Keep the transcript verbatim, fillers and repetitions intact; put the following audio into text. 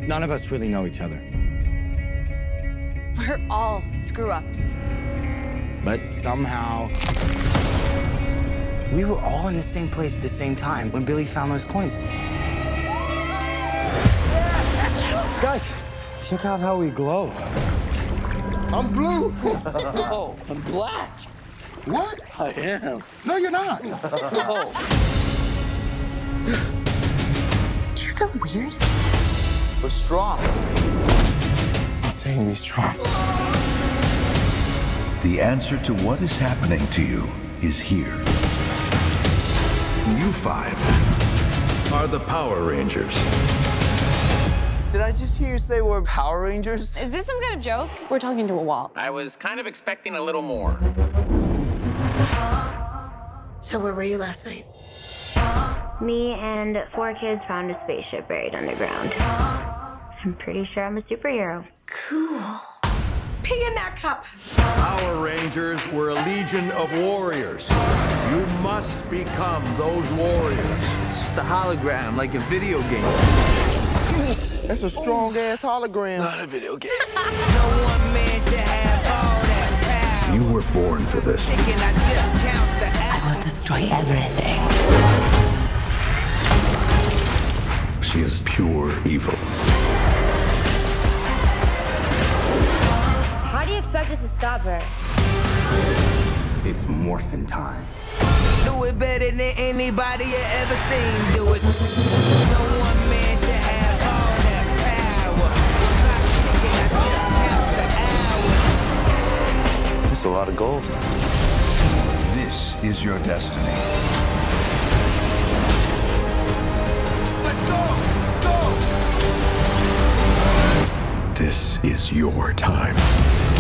None of us really know each other. We're all screw-ups. But somehow, we were all in the same place at the same time when Billy found those coins. Guys, check out how we glow. I'm blue. Oh, I'm black. What? I am. No, you're not. No. Do you feel weird? We're strong. Insanely strong. The answer to what is happening to you is here. You five Are the Power Rangers. Did I just hear you say we're Power Rangers? Is this some kind of joke? We're talking to a wall. I was kind of expecting a little more. So where were you last night? Me and four kids found a spaceship buried underground. I'm pretty sure I'm a superhero. Cool. Pee in that cup. Power Rangers were a legion of warriors. You must become those warriors. It's just a hologram, like a video game. That's a strong-ass hologram. Not a video game. No one man should have all that power. You were born for this. Thinking I just count the I will destroy everything. She is pure evil. How do you expect us to stop her? It's morphin' time. do it better than anybody you ever seen do it. No one man should have all that power. Clock ticking, I just count the hours. It's a lot of gold. This is your destiny. Let's go! Go! This is your time.